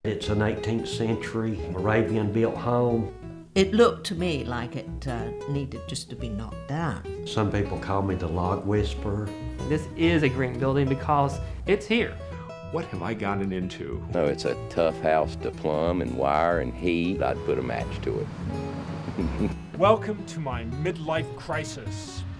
It's an 18th century Moravian built home. It looked to me like it needed just to be knocked down. Some people call me the log whisperer. This is a green building because it's here. What have I gotten into? No, it's a tough house to plumb and wire and heat. I'd put a match to it. Welcome to my midlife crisis.